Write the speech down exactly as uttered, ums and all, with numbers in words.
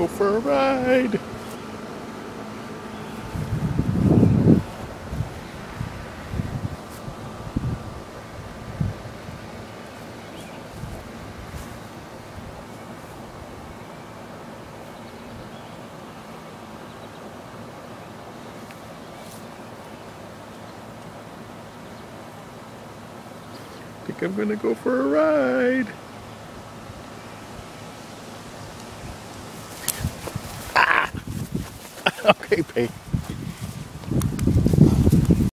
go for a ride. I think I'm gonna go for a ride. Ah! Okay, Payton.